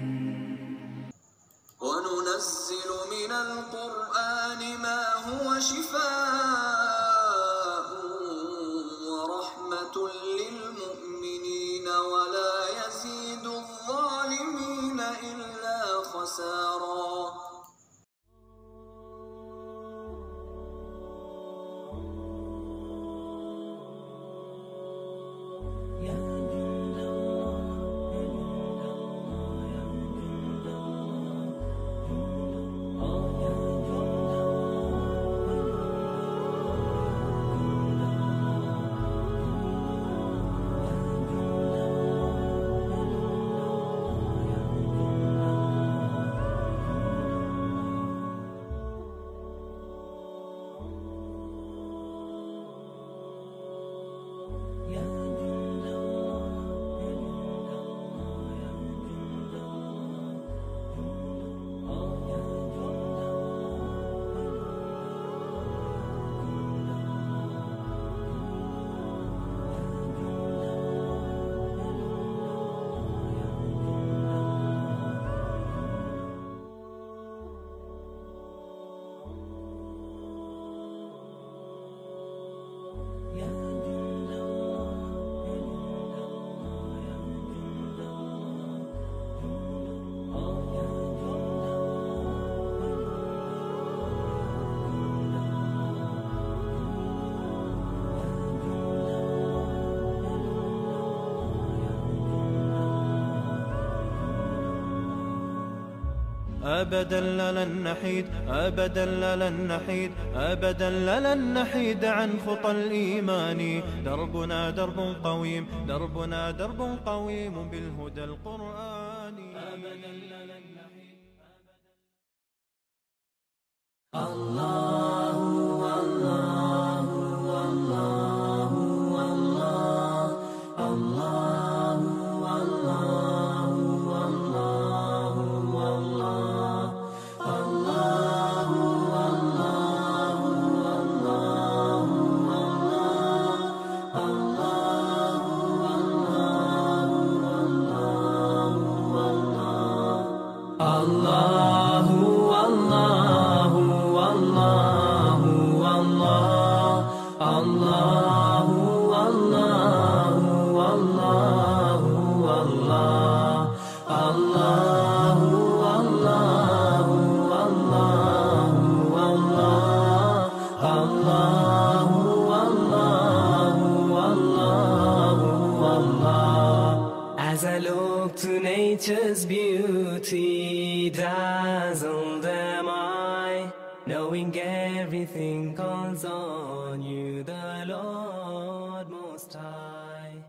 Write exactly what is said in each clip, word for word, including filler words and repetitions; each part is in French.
وننزل من القرآن ما هو شفاء ورحمة للمؤمنين ولا يزيد الظالمين إلا خسارا. أبدا لن نحيد أبدا لن نحيد أبدا لن نحيد عن خطى الإيمان. دربنا درب قويم دربنا درب قويم بالهدى القرآني. أبدا لن نحيد. الله الله الله الله الله As I look to nature's beauty, dazzled am I, knowing everything calls on you, the Lord Most High.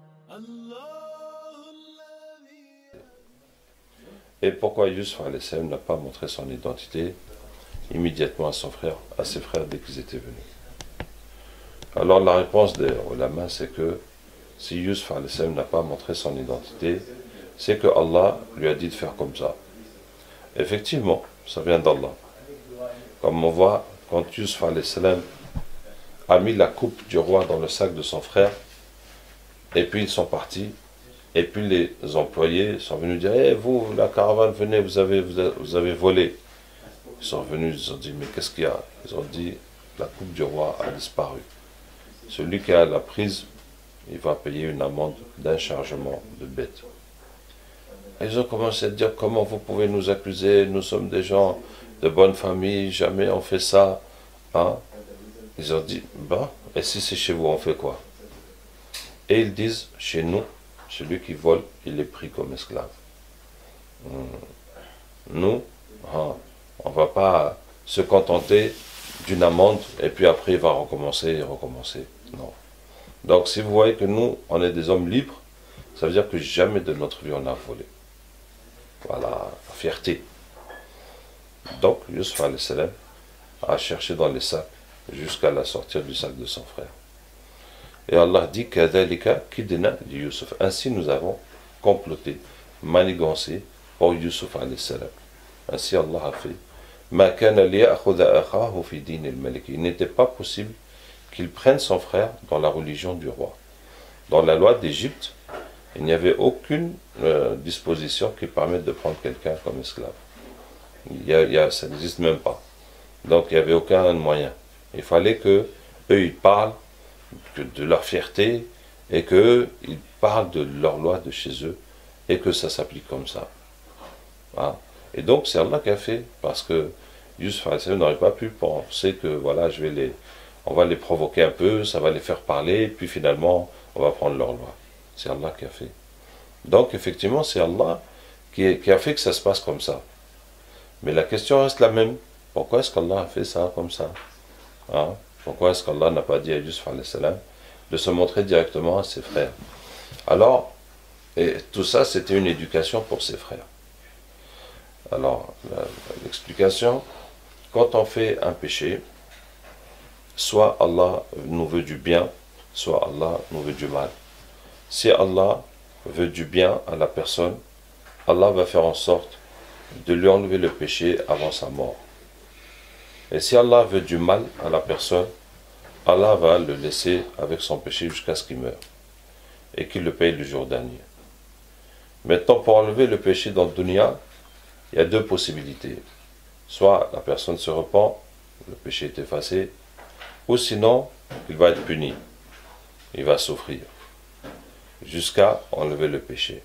Et pourquoi Yusuf alayhi salam n'a pas montré son identité immédiatement à son frère, à ses frères dès qu'ils étaient venus? Alors la réponse des ulama, c'est que si Yusuf alayhi salam n'a pas montré son identité, c'est que Allah lui a dit de faire comme ça. Effectivement, ça vient d'Allah. Comme on voit, quand Yusuf alayhi salam a mis la coupe du roi dans le sac de son frère, et puis ils sont partis, et puis les employés sont venus dire hey, « vous, la caravane, venez, vous avez, vous avez, vous avez volé ». Ils sont venus, ils ont dit « mais qu'est-ce qu'il y a ?» Ils ont dit « la coupe du roi a disparu. Celui qui a la prise, il va payer une amende d'un chargement de bête. » Ils ont commencé à dire « comment vous pouvez nous accuser, nous sommes des gens de bonne famille, jamais on fait ça. Hein? » Ils ont dit « bah, et si c'est chez vous, on fait quoi ?» Et ils disent « chez nous, celui qui vole, il est pris comme esclave. Hum. Nous, hein, on ne va pas se contenter d'une amende et puis après il va recommencer et recommencer. Non. Donc si vous voyez que nous, on est des hommes libres, ça veut dire que jamais de notre vie on a volé. Voilà, la fierté. Donc Yusuf alayhi salam a cherché dans les sacs jusqu'à la sortie du sac de son frère. Et Allah dit Kadhalika kidna li Yusuf. Ainsi nous avons comploté, manigancé pour Yusuf alayhi salam. Ainsi Allah a fait. Ma kana liya'khudha akhahu fi din al-malik. Il n'était pas possible qu'il prenne son frère dans la religion du roi. Dans la loi d'Égypte, il n'y avait aucune euh, disposition qui permette de prendre quelqu'un comme esclave. Il y a, il y a, ça n'existe même pas. Donc il n'y avait aucun moyen. Il fallait que eux ils parlent que de leur fierté et qu'eux ils parlent de leur loi de chez eux et que ça s'applique comme ça. Hein? Et donc c'est Allah qui a fait, parce que Yusuf n'aurait pas pu penser que voilà, je vais les, on va les provoquer un peu, ça va les faire parler, puis finalement on va prendre leur loi. C'est Allah qui a fait. Donc effectivement c'est Allah qui, qui a fait que ça se passe comme ça. Mais la question reste la même. Pourquoi est-ce qu'Allah a fait ça comme ça? Hein? Pourquoi est-ce qu'Allah n'a pas dit à Yusuf alayhi salam de se montrer directement à ses frères? Alors, et tout ça c'était une éducation pour ses frères. Alors, l'explication, quand on fait un péché, soit Allah nous veut du bien, soit Allah nous veut du mal. Si Allah veut du bien à la personne, Allah va faire en sorte de lui enlever le péché avant sa mort. Et si Allah veut du mal à la personne, Allah va le laisser avec son péché jusqu'à ce qu'il meure et qu'il le paye le jour dernier. Maintenant, pour enlever le péché dans le dunya, il y a deux possibilités. Soit la personne se repent, le péché est effacé, ou sinon, il va être puni. Il va souffrir jusqu'à enlever le péché.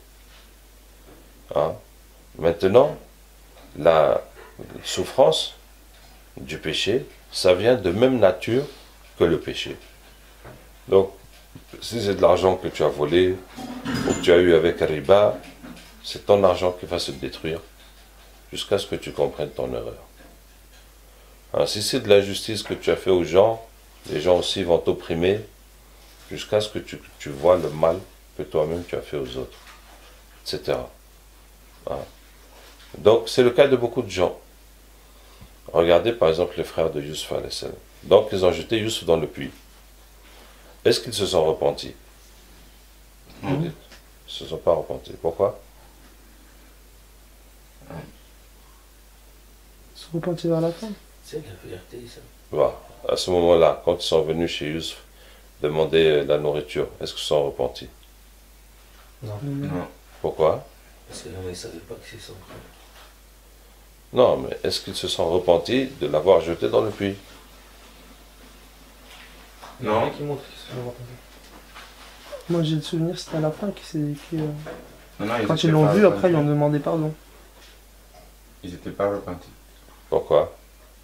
Hein? Maintenant, la souffrance du péché, ça vient de même nature que le péché. Donc, si c'est de l'argent que tu as volé, ou que tu as eu avec un riba, c'est ton argent qui va se détruire jusqu'à ce que tu comprennes ton erreur. Alors, si c'est de l'injustice que tu as fait aux gens, les gens aussi vont t'opprimer jusqu'à ce que tu, tu vois le mal que toi-même tu as fait aux autres, et cetera. Hein? Donc, c'est le cas de beaucoup de gens. Regardez par exemple les frères de Yusuf alayhi salam. Donc, ils ont jeté Yusuf dans le puits. Est-ce qu'ils se sont repentis? Vous dites, ils ne se sont pas repentis. Pourquoi? Ils se repentis vers la fin. C'est de la fierté, ça. Voilà. À ce moment-là, quand ils sont venus chez Yusuf demander la nourriture, est-ce qu'ils se sont repentis? Non. Non. Pourquoi? Parce que non, ils ne savaient pas que c'est son frère. Non, mais est-ce qu'ils se sont repentis de l'avoir jeté dans le puits? Il y en a Non. qui montrent qu'ils se sont repentis. Moi j'ai le souvenir, c'était à la fin qui s'est. Qui, euh, Non, non, Quand étaient ils l'ont pas vu, après ils repentis. lui ont demandé pardon. Ils n'étaient pas repentis. Pourquoi?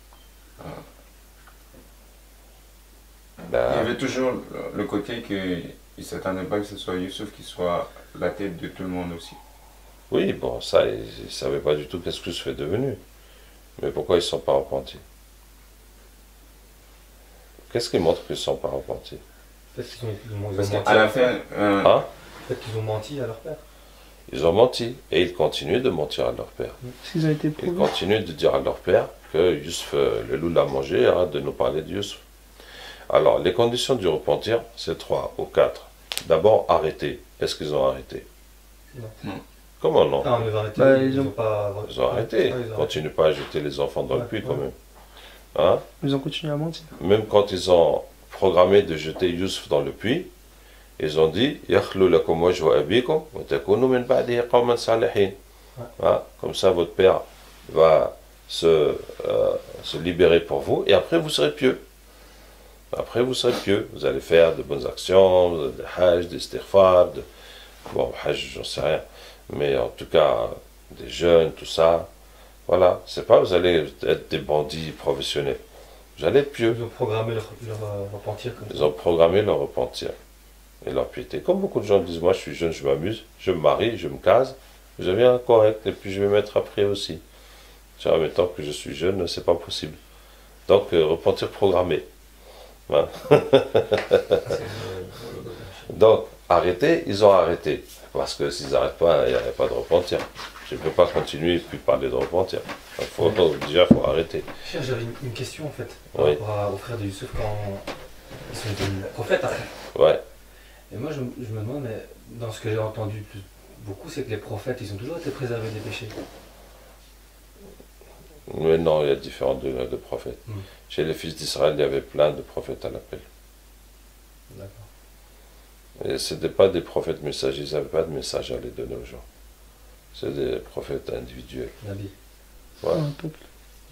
Il y Ben, avait toujours le- le côté qu'ils ne s'attendaient pas que ce soit Youssouf qui soit la tête de tout le monde aussi. oui, bon, ça, ils ne savaient pas du tout qu'est-ce que je fais devenu. Mais pourquoi ils ne sont pas repentis? Qu'est-ce qui montre qu'ils ne sont pas repentis? Peut-être qu'ils ont, ils ont- ils ont Parce menti. qu'à la fin, euh, Hein? Peut-être qu'ils ont menti à leur père. Ils ont menti. Et ils continuent de mentir à leur père. Parce qu'ils ont été Ils prouvés. continuent de dire à leur père que Yusuf, euh, le loup l'a mangé, arrête de nous parler de Yusuf. Alors, les conditions du repentir, c'est trois ou quatre. D'abord, arrêter. Est-ce qu'ils ont arrêté? Non. Non. Comment non? Ah, mais arrêté, Bah, ils ils ont- n'ont pas. Ils ont arrêté. Ah, ils ont Continue pas à jeter les enfants dans le Ouais, puits quand ouais. même. Hein? Ils ont continué à mentir. Même quand ils ont programmé de jeter Yusuf dans le puits, ils ont dit Yakhlu lakum wajhu abikum wa takunu min ba'dihi qawman salihin. Hein? Comme ça, votre père va se, euh, se libérer pour vous et après vous serez pieux. Après vous serez pieux. Vous allez faire de bonnes actions, de hajj, des istighfar, de... bon, hajj, j'en sais rien. Mais en tout cas, des jeûnes, tout ça. Voilà. C'est pas vous allez être des bandits professionnels. Vous allez être pieux. Ils ont programmé leur, leur euh, repentir comme Ils ça. ont programmé leur repentir et leur piété. Comme beaucoup de gens disent, moi je suis jeune, je m'amuse, je me marie, je me case, je deviens correct et puis je vais mettre après aussi. Tiens, mais tant que je suis jeune, c'est pas possible. Donc, euh, repentir programmé. Hein? Donc, arrêter, ils ont arrêté. Parce que s'ils n'arrêtent pas, il n'y aurait pas de repentir. Je ne peux pas continuer et puis parler de repentir. Il faut, déjà, il faut arrêter. Cher, j'avais une, une question en fait, par Oui. rapport à- aux frères de Youssouf quand ils sont devenus prophètes après. Ouais. Et moi je, je me demande, mais dans ce que j'ai entendu plus- beaucoup, c'est que les prophètes, ils ont toujours été préservés des péchés. Mais non, il y a différents degrés de prophètes. Mm. Chez les fils d'Israël, il y avait plein de prophètes à l'appel. D'accord. Et ce n'étaient pas des prophètes messagers, ils n'avaient pas de message à les donner aux gens. C'est des prophètes individuels. Nabi. Ouais. Un peuple.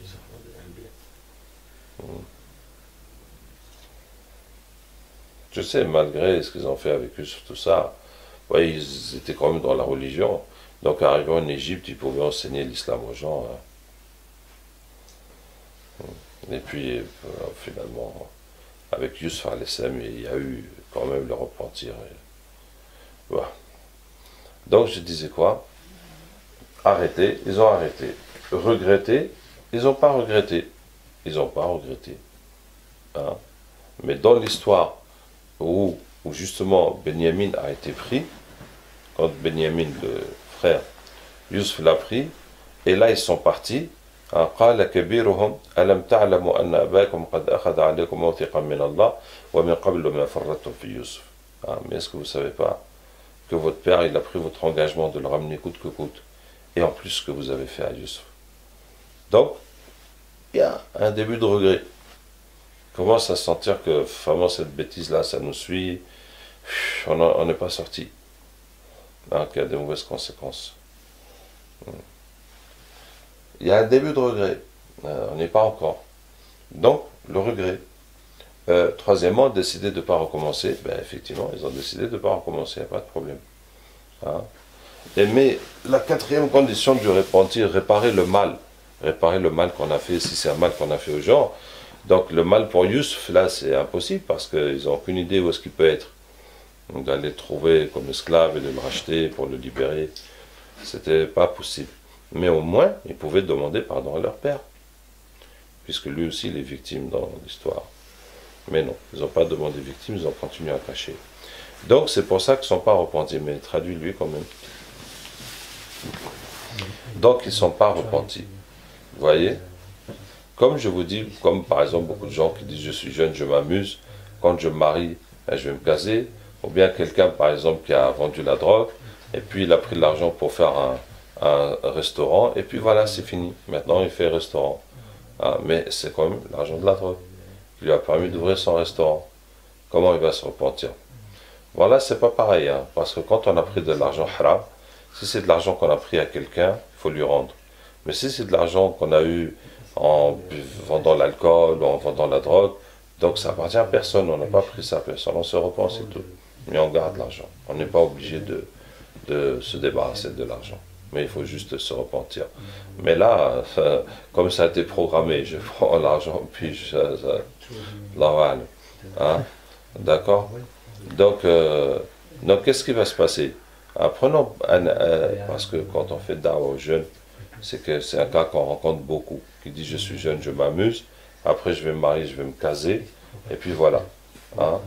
Je sais, malgré ce qu'ils ont fait avec eux sur tout ça, ouais, ils étaient quand même dans la religion. Donc, arrivés en Égypte, ils pouvaient enseigner l'islam aux gens. Hein. Et puis, euh, finalement, avec Yusuf alayhi salam, il y a eu quand même le repentir. Et... Voilà. Donc, je disais quoi? Arrêter, ils ont arrêté. Regretter, ils n'ont pas regretté. Ils n'ont pas regretté. Hein? Mais dans l'histoire où, où justement Benyamin a été pris, quand Benyamin, le frère, Yusuf l'a pris, et là ils sont partis. قال كبيرهم ألم تعلموا أن أباكم قد أخذ عليكم موثقا من الله ومن قبل ما فرطتم في يوسف. Mais est-ce que vous ne savez pas que votre père il a pris votre engagement de le ramener coûte que coûte, et en plus ce que vous avez fait à Yusuf. Donc il y a un début de regret. On commence à sentir que vraiment cette bêtise là ça nous suit, on n'est pas sorti, hein, qu'il y a des mauvaises conséquences. Il y a un début de regret, euh, on n'est pas encore. Donc, le regret. Euh, troisièmement, décider de ne pas recommencer. Ben, effectivement, ils ont décidé de ne pas recommencer, il n'y a pas de problème. Hein? Et, mais la quatrième condition du repentir, réparer le mal. Réparer le mal qu'on a fait, si c'est un mal qu'on a fait aux gens. Donc, le mal pour Yusuf, là, c'est impossible parce qu'ils n'ont aucune idée où est-ce qu'il peut être. Donc, d'aller le trouver comme esclave et de le racheter pour le libérer, c'était pas possible. Mais au moins, ils pouvaient demander pardon à leur père, puisque lui aussi il est victime dans l'histoire. Mais non, ils n'ont pas demandé victime, ils ont continué à cacher. Donc c'est pour ça qu'ils ne sont pas repentis, mais traduit lui quand même. Donc ils ne sont pas repentis. Vous voyez? Comme je vous dis, comme par exemple beaucoup de gens qui disent je suis jeune, je m'amuse, quand je me marie, je vais me caser, ou bien quelqu'un par exemple qui a vendu la drogue, et puis il a pris de l'argent pour faire un un restaurant, et puis voilà, c'est fini. Maintenant, il fait restaurant. Ah, mais c'est quand même l'argent de la drogue qui lui a permis d'ouvrir son restaurant. Comment il va se repentir? Voilà, c'est pas pareil, hein, parce que quand on a pris de l'argent haram, si c'est de l'argent qu'on a pris à quelqu'un, il faut lui rendre. Mais si c'est de l'argent qu'on a eu en vendant l'alcool ou en vendant la drogue, donc ça appartient à personne, on n'a pas pris ça à personne, on se repent, c'est tout. Mais on garde l'argent. On n'est pas obligé de, de se débarrasser de l'argent. Mais il faut juste se repentir. Mais là, ça, comme ça a été programmé, je prends l'argent, puis je l'envale. Hein? D'accord? Donc, euh, donc qu'est-ce qui va se passer? Apprenons, euh, parce que quand on fait dawa aux jeunes, c'est que c'est un cas qu'on rencontre beaucoup, qui dit je suis jeune, je m'amuse, après je vais me marier, je vais me caser, et puis voilà. Hein?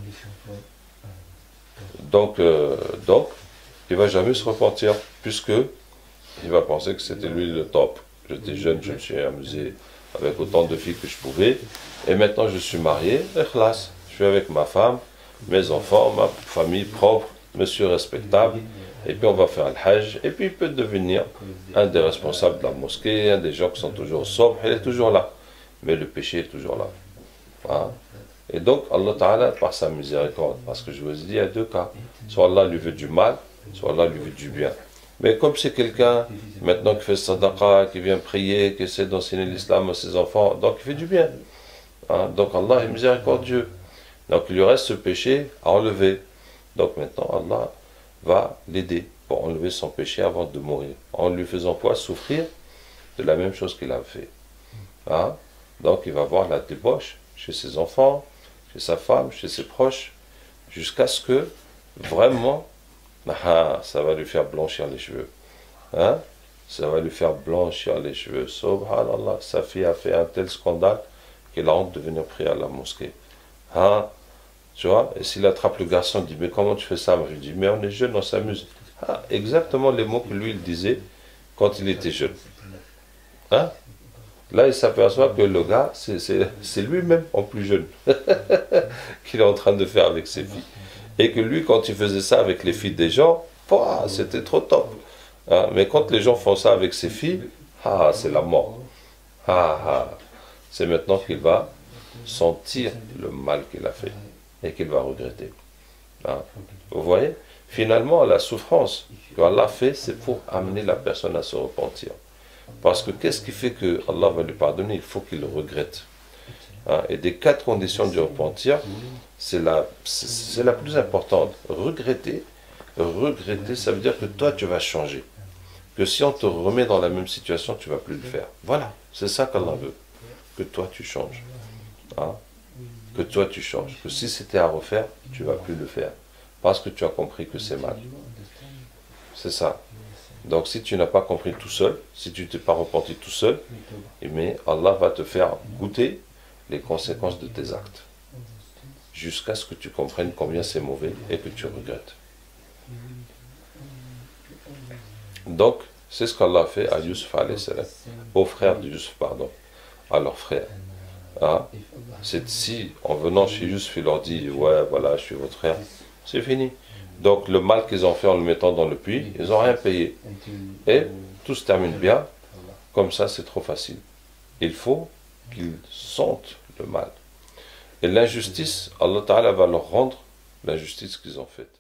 Donc, euh, donc, il ne va jamais se repentir, puisque il va penser que c'était lui le top. J'étais jeune, je me suis amusé avec autant de filles que je pouvais. Et maintenant, je suis marié, ikhlas. Je suis avec ma femme, mes enfants, ma famille propre, monsieur respectable. Et puis, on va faire le hajj. Et puis, il peut devenir un des responsables de la mosquée, un des gens qui sont toujours sobres. Il est toujours là. Mais le péché est toujours là. Hein? Et donc, Allah Ta'ala, par sa miséricorde, parce que je vous ai dit, il y a deux cas. Soit Allah lui veut du mal, soit Allah lui veut du bien. Mais comme c'est quelqu'un, maintenant qui fait sadaqa, qui vient prier, qui essaie d'enseigner l'islam à ses enfants, donc il fait du bien. Hein? Donc Allah est miséricordieux. Donc il lui reste ce péché à enlever. Donc maintenant Allah va l'aider pour enlever son péché avant de mourir. En lui faisant quoi? Souffrir de la même chose qu'il a fait. Hein? Donc il va voir la débauche chez ses enfants, chez sa femme, chez ses proches, jusqu'à ce que vraiment ah, ça va lui faire blanchir les cheveux. Hein? Ça va lui faire blanchir les cheveux. Subhanallah, sa fille a fait un tel scandale qu'il a honte de venir prier à la mosquée. Hein? Tu vois? Et s'il attrape le garçon, il dit, mais comment tu fais ça? Je lui dis, mais on est jeune, on s'amuse. Ah, exactement les mots que lui, il disait quand il était jeune. Hein? Là, il s'aperçoit que le gars, c'est lui-même en plus jeune qu'il est en train de faire avec ses filles. Et que lui, quand il faisait ça avec les filles des gens, c'était trop top. Hein? Mais quand les gens font ça avec ses filles, ah, c'est la mort. Ah, ah. C'est maintenant qu'il va sentir le mal qu'il a fait et qu'il va regretter. Hein? Vous voyez? Finalement, la souffrance que Allah fait, c'est pour amener la personne à se repentir. Parce que qu'est-ce qui fait que Allah va lui pardonner? Il faut qu'il le regrette. Hein? Et des quatre conditions du repentir, c'est la, c'est la plus importante. Regretter, regretter, ça veut dire que toi, tu vas changer. Que si on te remet dans la même situation, tu ne vas plus le faire. Voilà, c'est ça qu'Allah veut. Que toi, tu changes. Hein? Que toi, tu changes. Que si c'était à refaire, tu ne vas plus le faire. Parce que tu as compris que c'est mal. C'est ça. Donc si tu n'as pas compris tout seul, si tu ne t'es pas repenti tout seul, mais Allah va te faire goûter les conséquences de tes actes. Jusqu'à ce que tu comprennes combien c'est mauvais et que tu regrettes. Donc, c'est ce qu'Allah a fait à Yusuf alayhi salam, au frère de Yusuf, pardon, à leur frère. Hein? C'est si, en venant chez Yusuf, il leur dit, ouais, voilà, je suis votre frère, c'est fini. Donc, le mal qu'ils ont fait en le mettant dans le puits, ils n'ont rien payé. Et tout se termine bien, comme ça, c'est trop facile. Il faut qu'ils sentent le mal. Et l'injustice, Allah Ta'ala va leur rendre l'injustice qu'ils ont faite.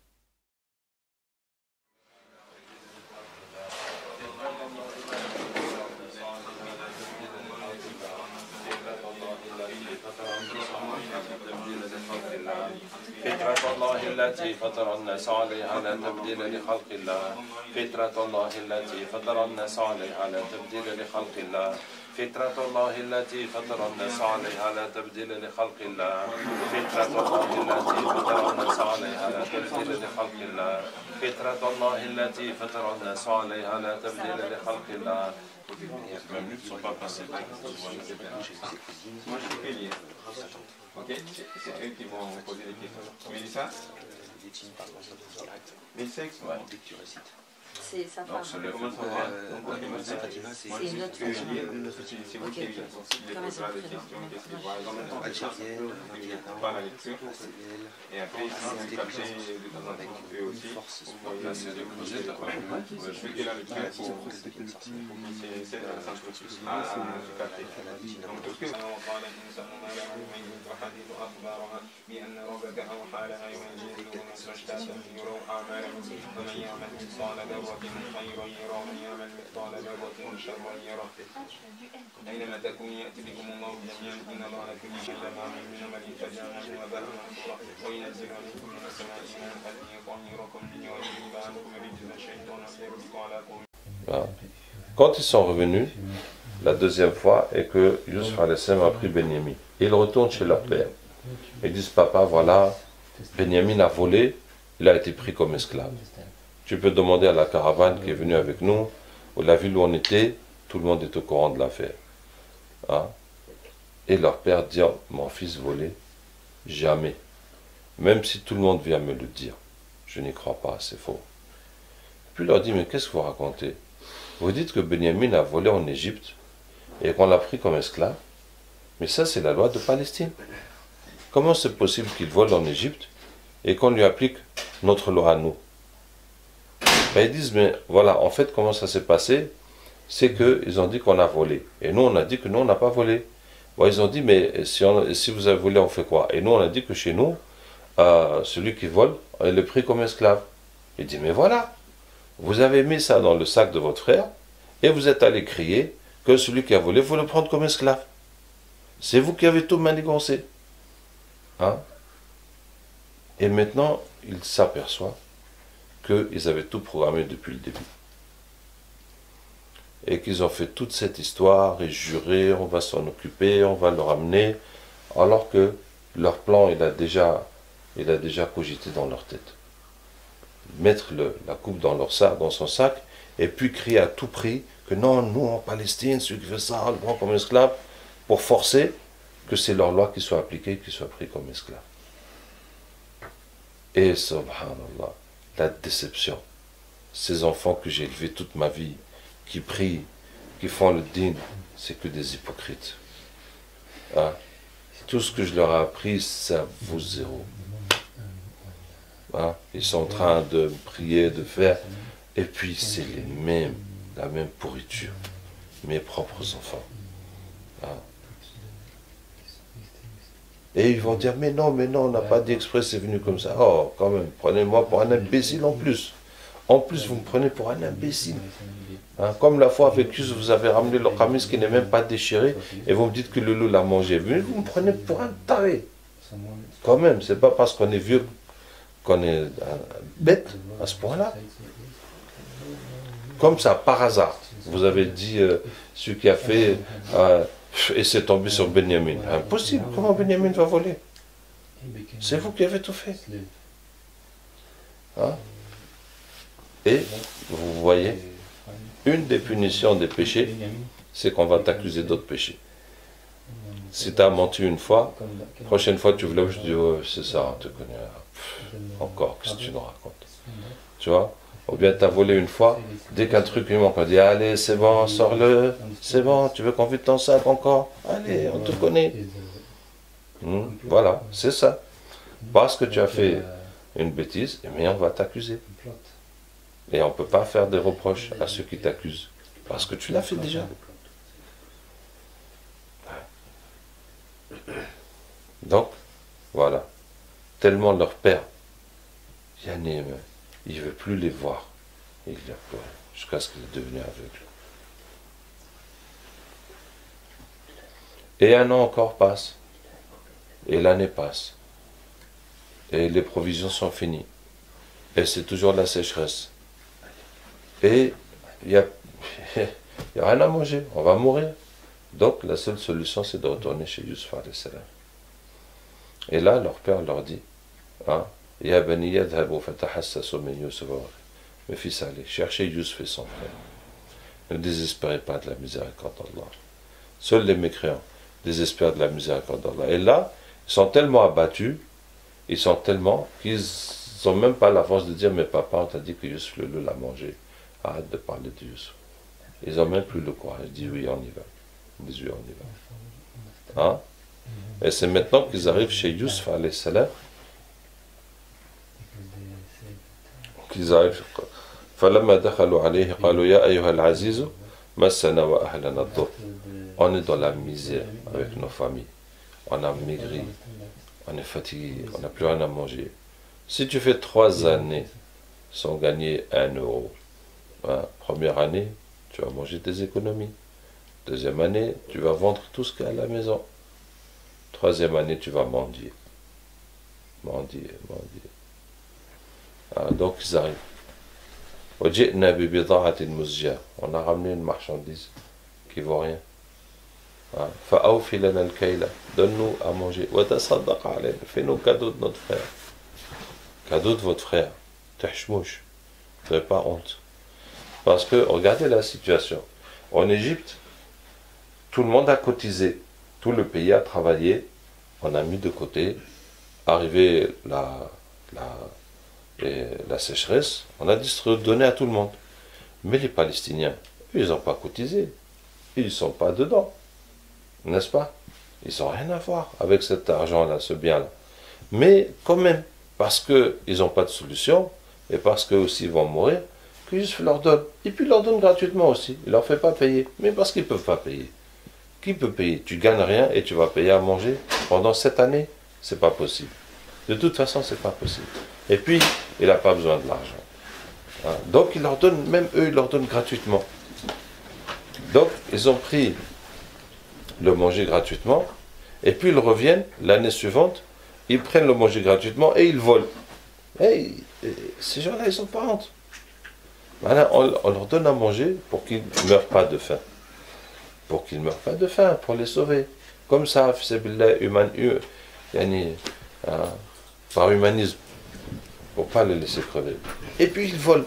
فطرة الله التي فطر الناس عليها لا تبديل لخلق الله فطرة الله التي فطر الناس عليها لا تبديل لخلق الله فطرة الله التي فطر الناس عليها لا تبديل لخلق الله فطرة الله التي فطر الناس عليها لا تبديل لخلق الله فطرة الله التي فطر الناس عليها لا تبديل لخلق الله. Même ne sont pas passés. Moi je suis payé. Ok, c'est eux qui vont poser les questions. Mélissa Mélissa, C'est sa femme. comment ça va? C'est une autre famille. C'est vous qui posera des questions, qu'est-ce que vous pas la lecture. Et après, ils sont captés de temps en temps eux aussi. Là, c'est des projets. Je fais que la lecture pour c'est intéressant. Ah, c'est capté. Donc, est-ce que بأن ربك أوحى لها يميز من تشتاق يروا أعمالهم ومن يعمل مثقال ذرة خيرا يرى ومن يعمل مثقال ذرة شرا يرى أينما تكون يأتي بكم الله جميعا إن الله لكل شيء عليم إنما الإنسان وباء منصورا وينزل عليكم من السماء ماء يطهركم به ويذهب عنكم رجز الشيطان ويربط على قلوبكم. Quand ils sont revenus la deuxième fois et que Yusuf alayhi salam a pris Benyamin, ils retournent chez leur père. Ils disent, papa, voilà, Benyamin a volé, il a été pris comme esclave. Tu peux demander à la caravane qui est venue avec nous, ou la ville où on était, tout le monde est au courant de l'affaire. Hein? Et leur père dit, mon fils volé, jamais. Même si tout le monde vient me le dire, je n'y crois pas, c'est faux. Puis il leur dit, mais qu'est-ce que vous racontez? Vous dites que Benyamin a volé en Égypte et qu'on l'a pris comme esclave, mais ça c'est la loi de Palestine. Comment c'est possible qu'il vole en Égypte et qu'on lui applique notre loi à nous? Ben, ils disent, mais voilà, en fait, comment ça s'est passé? C'est qu'ils ont dit qu'on a volé. Et nous, on a dit que nous, on n'a pas volé. Bon, ils ont dit, mais si, on, si vous avez volé, on fait quoi? Et nous, on a dit que chez nous, euh, celui qui vole, il est pris comme esclave. Il dit, mais voilà, vous avez mis ça dans le sac de votre frère et vous êtes allé crier que celui qui a volé, il faut le prendre comme esclave. C'est vous qui avez tout manigancé. Hein? Et maintenant, il s'aperçoit qu'ils avaient tout programmé depuis le début. Et qu'ils ont fait toute cette histoire et juré, on va s'en occuper, on va le ramener, alors que leur plan, il a déjà, il a déjà cogité dans leur tête. Mettre le, la coupe dans, leur sac, dans son sac, et puis crier à tout prix que non, nous en Palestine, celui qui fait ça, on le prend comme esclave, pour forcer que c'est leur loi qui soit appliquée, qu'ils soient pris comme esclaves. Et subhanallah, la déception. Ces enfants que j'ai élevés toute ma vie, qui prient, qui font le din, c'est que des hypocrites. Hein? Tout ce que je leur ai appris, ça vaut zéro. Hein? Ils sont en train de prier, de faire, et puis c'est les mêmes, la même pourriture. Mes propres enfants. Hein? Et ils vont dire, mais non, mais non, on n'a pas dit exprès, c'est venu comme ça. Oh, quand même, prenez-moi pour un imbécile en plus. En plus, vous me prenez pour un imbécile. Hein, comme la fois avec Yus, vous avez ramené le kamis qui n'est même pas déchiré, et vous me dites que le loup l'a mangé. Mais vous me prenez pour un taré. Quand même, c'est pas parce qu'on est vieux qu'on est bête à ce point-là. Comme ça, par hasard. Vous avez dit, euh, celui qui a fait, euh, et c'est tombé sur Benjamin. Impossible, comment Benjamin va voler? C'est vous qui avez tout fait. Hein? Et, vous voyez, une des punitions des péchés, c'est qu'on va t'accuser d'autres péchés. Si tu as menti une fois, la prochaine fois tu voulais, je dis, oh, c'est ça, on te connaît. Pff, encore, qu'est-ce que tu nous racontes? Tu vois? Ou bien tu as volé une fois, dès qu'un truc lui manque, on dit, allez, c'est bon, sors-le, c'est bon, tu veux qu'on vide ton sac encore? Allez, on te connaît. Hmm, voilà, c'est ça. Parce que tu as fait une bêtise, mais on va t'accuser. Et on ne peut pas faire des reproches à ceux qui t'accusent. Parce que tu l'as fait déjà. Donc, voilà. Tellement leur père, Yanné, il ne veut plus les voir. Il a peur, jusqu'à ce qu'il est devenu aveugle. Et un an encore passe. Et l'année passe. Et les provisions sont finies. Et c'est toujours la sécheresse. Et il n'y a, y a rien à manger, on va mourir. Donc la seule solution c'est de retourner chez Yusuf alayhi salam. Et là leur père leur dit, hein, Ya bani yadhabu fatahassasu min Yusuf. Mes fils, allez, cherchez Yusuf et son frère. Ne désespérez pas de la miséricorde d'Allah. Seuls les mécréants désespèrent de la miséricorde d'Allah. Et là, ils sont tellement abattus, ils sont tellement qu'ils n'ont même pas la force de dire, mais papa, on t'a dit que Yusuf le loup l'a mangé. Arrête de parler de Yusuf. Ils n'ont même plus le courage. Ils disent oui, on y va. Ils disent oui, on y va. Hein? Et c'est maintenant qu'ils arrivent chez Yusuf alayhi salam qu'ils arrivent. فلما دخلوا عليه قالوا يا أيها العزيز مسنا وأهلنا الضر. On est dans la misère avec nos familles. On a maigri. On est fatigué. On n'a plus rien à manger. Si tu fais trois années sans gagner un euro, hein, première année, tu vas manger tes économies. Deuxième année, tu vas vendre tout ce qu'il y a à la maison. Troisième année, tu vas mendier. Mendier, mendier. Ah, donc ils arrivent. On a ramené une marchandise qui ne vaut rien. Donne-nous à manger. Fais-nous cadeau de notre frère. Cadeau de votre frère. Tahchmouch. Vous n'avez pas honte. Parce que, regardez la situation. En Égypte, tout le monde a cotisé. Tout le pays a travaillé. On a mis de côté. Arrivé la, la, et la sécheresse, on a donné à tout le monde. Mais les Palestiniens, ils n'ont pas cotisé. Ils ne sont pas dedans. N'est-ce pas? Ils n'ont rien à voir avec cet argent-là, ce bien-là. Mais quand même, parce qu'ils n'ont pas de solution, et parce qu'eux aussi vont mourir, que Yusuf leur donne. Et puis ils leur donne gratuitement aussi. Il ne leur fait pas payer. Mais parce qu'ils ne peuvent pas payer. Qui peut payer? Tu gagnes rien et tu vas payer à manger pendant cette année? C'est pas possible. De toute façon, c'est pas possible. Et puis, il n'a pas besoin de l'argent. Hein? Donc, ils leur donnent, même eux, ils leur donnent gratuitement. Donc, ils ont pris le manger gratuitement, et puis ils reviennent l'année suivante, ils prennent le manger gratuitement et ils volent. Et, et ces gens-là, ils n'ont pas honte. Voilà, on, on leur donne à manger pour qu'ils ne meurent pas de faim. Pour qu'ils ne meurent pas de faim, pour les sauver. Comme ça, human, yani, hein, par humanisme, pour ne pas les laisser crever. Et puis ils volent.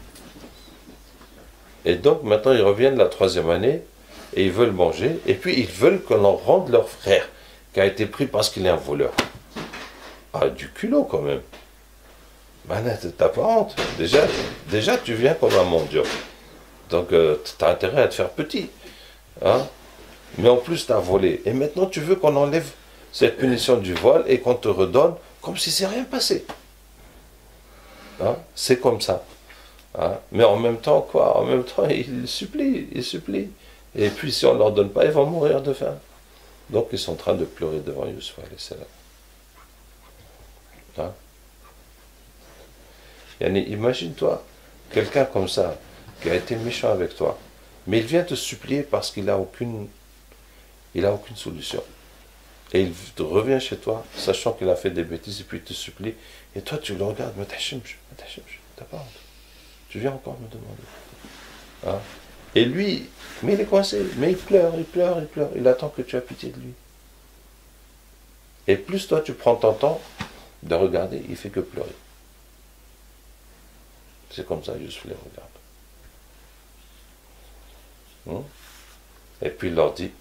Et donc maintenant ils reviennent la troisième année, et ils veulent manger, et puis ils veulent qu'on leur rende leur frère, qui a été pris parce qu'il est un voleur. Ah, du culot quand même. Ben, t'as pas honte. Déjà, déjà tu viens comme un mendiant. Donc euh, tu as intérêt à te faire petit. Hein? Mais en plus tu as volé. Et maintenant tu veux qu'on enlève cette punition du vol et qu'on te redonne comme si c'est rien passé. Hein? C'est comme ça. Hein? Mais en même temps, quoi? En même temps, ils supplient, ils supplient. Et puis si on ne leur donne pas, ils vont mourir de faim. Donc ils sont en train de pleurer devant Yusuf alayhi salam. Hein? Yani, imagine-toi, quelqu'un comme ça, qui a été méchant avec toi, mais il vient te supplier parce qu'il n'a aucune, il a aucune solution. Et il revient chez toi, sachant qu'il a fait des bêtises, et puis il te supplie, et toi tu le regardes, mais t'as pas honte. Tu viens encore me demander. Hein? Et lui, mais il est coincé, mais il pleure, il pleure, il pleure, il attend que tu aies pitié de lui. Et plus toi tu prends ton temps de regarder, il fait que pleurer. C'est comme ça, Yusuf les regarde. Hmm? Et puis il leur dit,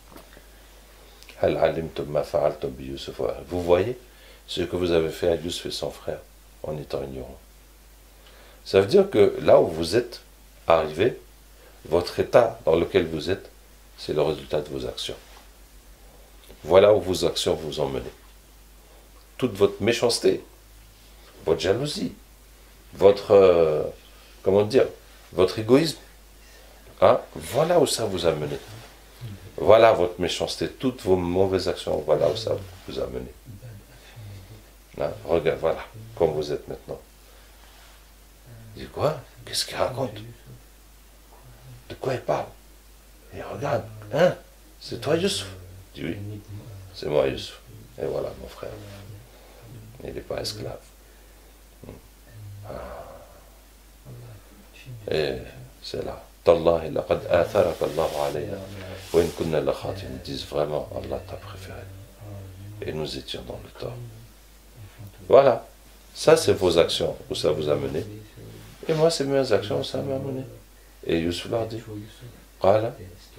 vous voyez ce que vous avez fait à Yusuf et son frère en étant ignorant. Ça veut dire que là où vous êtes arrivé, votre état dans lequel vous êtes, c'est le résultat de vos actions. Voilà où vos actions vous ont mené. Toute votre méchanceté, votre jalousie, votre, euh, comment dire, votre égoïsme, hein, voilà où ça vous a mené. Voilà votre méchanceté, toutes vos mauvaises actions, voilà où ça vous a mené. Hein, regarde, voilà, comme vous êtes maintenant. Il dit quoi? Qu'est-ce qu'il raconte? De quoi il parle? Et regarde, hein? C'est toi Yusuf? Il dit oui, c'est moi Yusuf. Et voilà mon frère. Il n'est pas esclave. Ah. Et c'est là. Tallahi laqad atharaka Allahu alayna wa in kunna la khatin. Ils disent vraiment, Allah t'a préféré. Et nous étions dans le tort. Voilà. Ça, c'est vos actions où ça vous a mené. Et moi, c'est mes actions où ça m'a mené. Et Yusuf leur dit, قال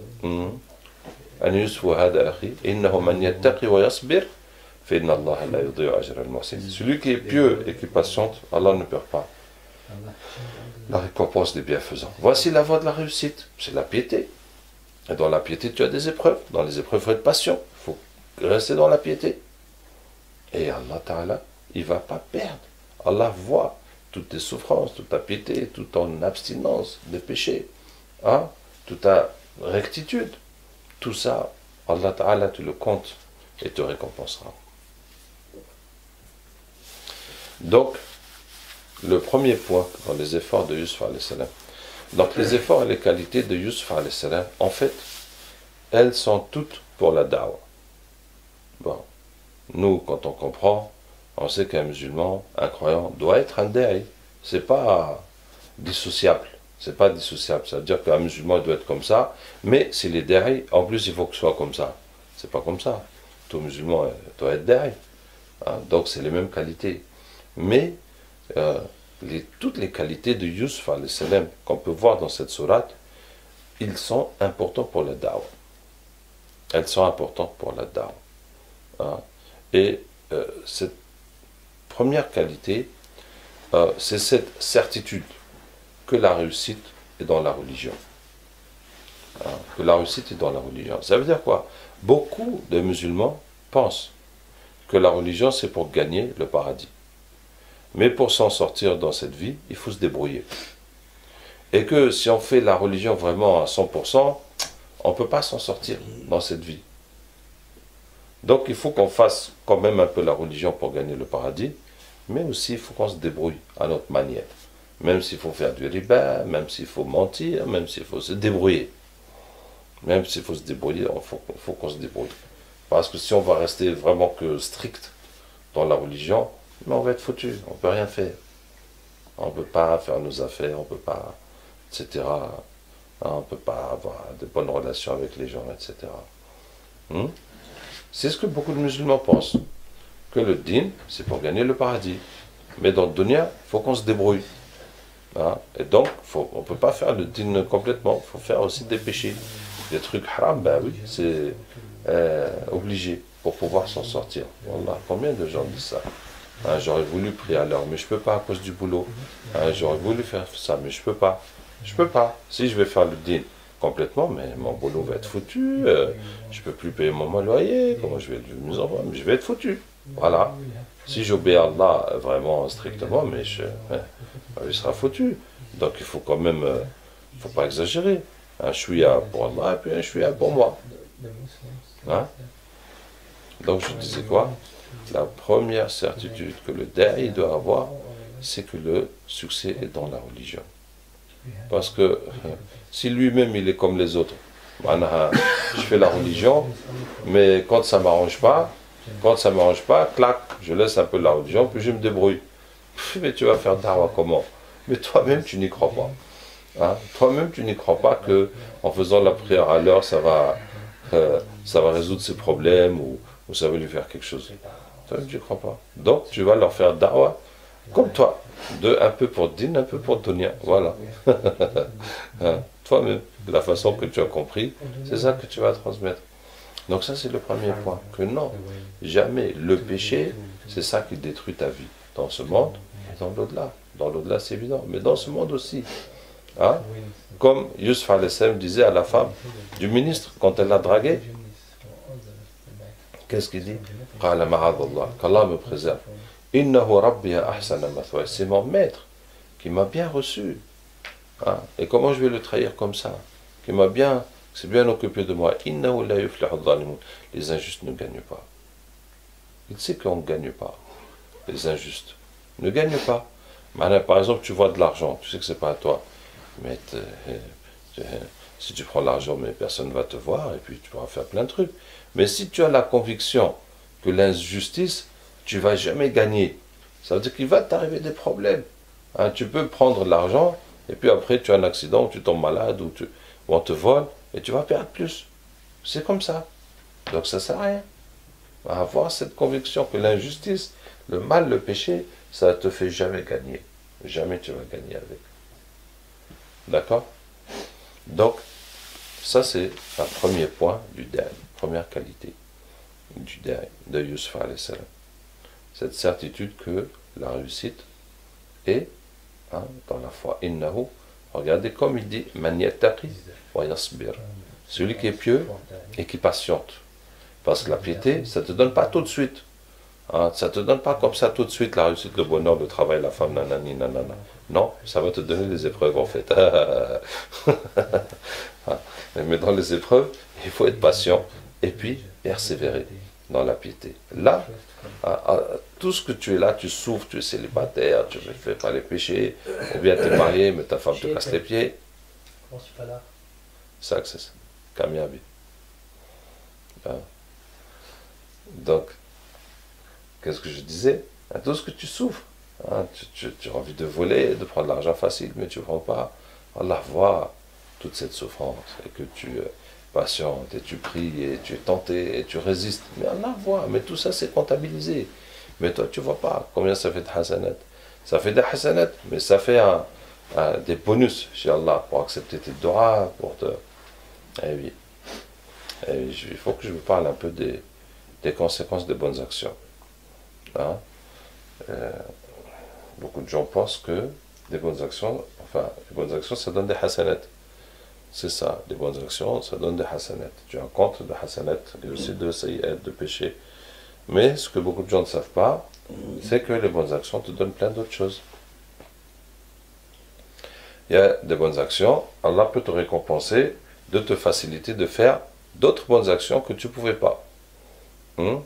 أن يوسف هذا أخي إنه من يتقي ويصبر فإن الله لا يضيع أجر المحسنين. Celui qui est pieux et qui patiente, Allah ne perd pas la récompense des bienfaisants. Voici la voie de la réussite, c'est la piété. Et dans la piété, tu as des épreuves. Dans les épreuves, il faut être patient. Il faut rester dans la piété. Et Allah Ta'ala, il ne va pas perdre. Allah voit toutes tes souffrances, toute ta piété, toute ton abstinence des péchés, hein, toute ta rectitude. Tout ça, Allah Ta'ala te le compte et te récompensera. Donc, le premier point dans les efforts de Yusuf alayhi salam. Donc les efforts et les qualités de Yusuf alayhi salam, en fait, elles sont toutes pour la da'wah. Bon, nous, quand on comprend, on sait qu'un musulman, un croyant, doit être un da'i. C'est pas dissociable. C'est pas dissociable. Ça veut dire qu'un musulman doit être comme ça, mais s'il est da'i, en plus il faut qu'il soit comme ça. C'est pas comme ça. Tout musulman doit être da'i. Hein, donc c'est les mêmes qualités. Mais euh, les, toutes les qualités de Yusuf alayhi salam qu'on peut voir dans cette sourate, ils sont importants pour la da'wah. Elles sont importantes pour la da'wah. Hein. Et euh, cette première qualité, euh, c'est cette certitude que la réussite est dans la religion. Hein, que la réussite est dans la religion. Ça veut dire quoi? Beaucoup de musulmans pensent que la religion c'est pour gagner le paradis. Mais pour s'en sortir dans cette vie, il faut se débrouiller. Et que si on fait la religion vraiment à cent pour cent, on ne peut pas s'en sortir dans cette vie. Donc il faut qu'on fasse quand même un peu la religion pour gagner le paradis, mais aussi il faut qu'on se débrouille à notre manière. Même s'il faut faire du riba, même s'il faut mentir, même s'il faut se débrouiller. Même s'il faut se débrouiller, il faut, faut qu'on se débrouille. Parce que si on va rester vraiment que strict dans la religion, mais on va être foutu, on ne peut rien faire. On ne peut pas faire nos affaires, on ne peut pas, et cetera. On ne peut pas avoir de bonnes relations avec les gens, et cetera. Hmm? C'est ce que beaucoup de musulmans pensent. Que le din, c'est pour gagner le paradis. Mais dans le dunya, il faut qu'on se débrouille. Hein? Et donc, faut, on ne peut pas faire le din complètement. Il faut faire aussi des péchés. Des trucs haram, ben oui, c'est euh, obligé pour pouvoir s'en sortir. Wallah, combien de gens disent ça? Hein, j'aurais voulu prier à l'heure, mais je ne peux pas à cause du boulot. Hein, j'aurais voulu faire ça, mais je ne peux pas. Je ne peux pas. Si je vais faire le din complètement, mais mon boulot va être foutu. Euh, je ne peux plus payer mon loyer. Comment je vais mes enfants? Mais je vais être foutu. Voilà. Si j'obéis à Allah vraiment strictement, mais je, hein, il sera foutu. Donc il faut quand même, euh, il ne faut pas exagérer. Un chouïa pour Allah et puis un chouïa pour moi. Hein? Donc je disais quoi? La première certitude que le da'i doit avoir, c'est que le succès est dans la religion. Parce que euh, si lui-même il est comme les autres, je fais la religion, mais quand ça ne m'arrange pas, quand ça m'arrange pas, clac, je laisse un peu la religion, puis je me débrouille. Mais tu vas faire da'wah comment? Mais toi-même tu n'y crois pas. Hein? Toi-même tu n'y crois pas que en faisant la prière à l'heure, ça va, euh, ça va résoudre ses problèmes ou, ou ça va lui faire quelque chose. Toi-même tu n'y crois pas. Donc tu vas leur faire da'wah comme toi. De, un peu pour din, un peu pour dunya. Voilà. Hein? Toi-même, de la façon que tu as compris, c'est ça que tu vas transmettre. Donc ça c'est le premier point. Que non, jamais le péché, c'est ça qui détruit ta vie. Dans ce monde et dans l'au-delà. Dans l'au-delà c'est évident, mais dans ce monde aussi. Hein? Comme Yusuf alayhi salam disait à la femme du ministre quand elle l'a dragué, qu'est-ce qu'il dit? Qu'Allah me préserve. C'est mon maître qui m'a bien reçu. Hein? Et comment je vais le trahir comme ça? Qui m'a bien, s'est bien occupé de moi. Les injustes ne gagnent pas. Il sait qu'on ne gagne pas. Les injustes ne gagnent pas. Par exemple, tu vois de l'argent, tu sais que c'est pas à toi. Mais si tu prends l'argent, mais personne ne va te voir, et puis tu pourras faire plein de trucs. Mais si tu as la conviction que l'injustice, tu ne vas jamais gagner, ça veut dire qu'il va t'arriver des problèmes. Hein, tu peux prendre l'argent, et puis après tu as un accident, ou tu tombes malade, ou, tu, ou on te vole, et tu vas perdre plus. C'est comme ça. Donc ça ne sert à rien. Avoir cette conviction que l'injustice, le mal, le péché, ça ne te fait jamais gagner. Jamais tu vas gagner avec. D'accord? Donc, ça c'est un premier point du da'i, première qualité du da'i, de Yusuf alayhi salam. Cette certitude que la réussite est hein, dans la foi. Innahu, regardez comme il dit, man yattaqi wa yasbir. Celui qui est pieux et qui patiente. Parce que la piété, ça ne te donne pas tout de suite. Hein, ça ne te donne pas comme ça tout de suite la réussite, le bonheur, le travail, la femme, nanani, nanana. Non, ça va te donner des épreuves en fait. Mais dans les épreuves, il faut être patient et puis persévérer dans la piété. Là, tout ce que tu es là, tu souffres, tu es célibataire, tu ne fais pas les péchés, ou bien tu es marié, mais ta femme te casse les pieds. Ça, c'est ça. Kamiabi. Donc, qu'est-ce que je disais? Tout ce que tu souffres. Hein, tu, tu, tu as envie de voler, de prendre l'argent facile, mais tu ne prends pas. Allah voit toute cette souffrance et que tu es patiente et tu pries et tu es tenté et tu résistes. Mais Allah voit, mais tout ça c'est comptabilisé. Mais toi tu ne vois pas combien ça fait de hasanat. Ça fait des hasanat, mais ça fait un, un, des bonus chez Allah pour accepter tes doigts, pour te... Eh oui. Eh oui, il faut que je vous parle un peu des, des conséquences des bonnes actions. Hein? Euh, beaucoup de gens pensent que des bonnes actions, enfin, les bonnes actions, ça donne des hasanat. C'est ça, les bonnes actions, ça donne des hasanat. Tu as un compte de hasanat, et aussi de sayyat, de péché. Mais ce que beaucoup de gens ne savent pas, c'est que les bonnes actions te donnent plein d'autres choses. Il y a des bonnes actions, Allah peut te récompenser, de te faciliter de faire d'autres bonnes actions que tu ne pouvais pas. Hmm?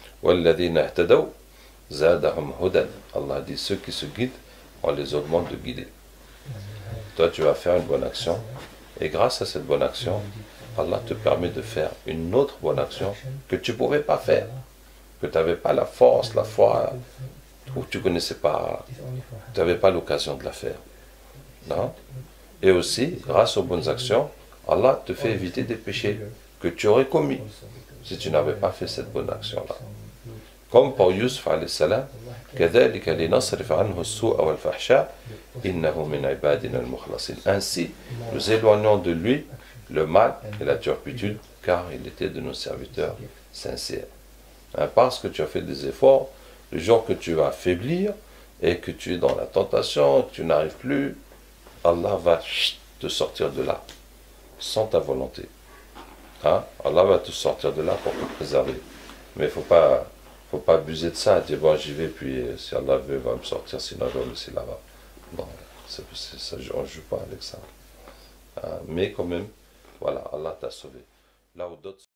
Allah dit, ceux qui se guident, on les augmente de guider. Toi, tu vas faire une bonne action, et grâce à cette bonne action, Allah te permet de faire une autre bonne action que tu ne pouvais pas faire, que tu n'avais pas la force, la foi, ou tu ne connaissais pas, tu n'avais pas l'occasion de la faire. Non? Et aussi, grâce aux bonnes actions, Allah te fait éviter des péchés que tu aurais commis si tu n'avais pas fait cette bonne action-là. Comme pour Yusuf alayhi salam, ainsi, nous éloignons de lui le mal et la turpitude, car il était de nos serviteurs sincères. Hein, parce que tu as fait des efforts, le jour que tu vas faiblir et que tu es dans la tentation, que tu n'arrives plus, Allah va te sortir de là, sans ta volonté. Hein? Allah va te sortir de là pour te préserver. Mais il ne faut pas, faut pas abuser de ça, dire bon j'y vais, puis si Allah veut, il va me sortir, sinon je vais me laisser là-bas. Non, c'est, c'est, ça, on ne joue pas avec ça. Hein? Mais quand même, voilà, Allah t'a sauvé. Là où d'autres